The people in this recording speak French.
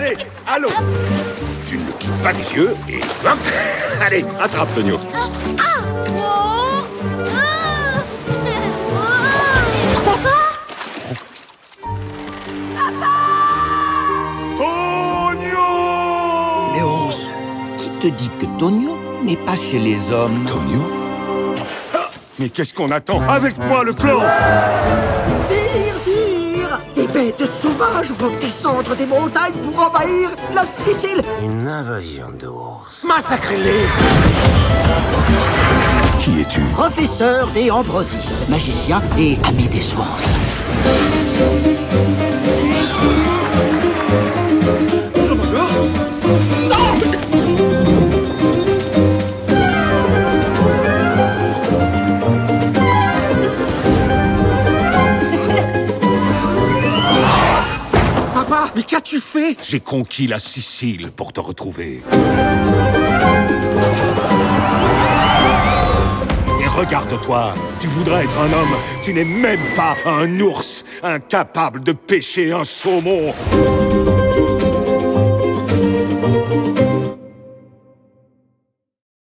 Allez, allons. Tu ne le quittes pas des yeux et hop. Allez, attrape, Tonio. Tonio! Léonce, qui te dit que Tonio n'est pas chez les hommes? Tonio? Mais qu'est-ce qu'on attend? Avec moi, le clan! Sire! Des bêtes sauvages vont descendre des montagnes pour envahir la Sicile! Une invasion d'ours. Massacrez-les! Qui es-tu? Professeur des Ambrosis, magicien et ami des ours. Papa, mais qu'as-tu fait? J'ai conquis la Sicile pour te retrouver. Et regarde-toi, tu voudrais être un homme, tu n'es même pas un ours, incapable de pêcher un saumon.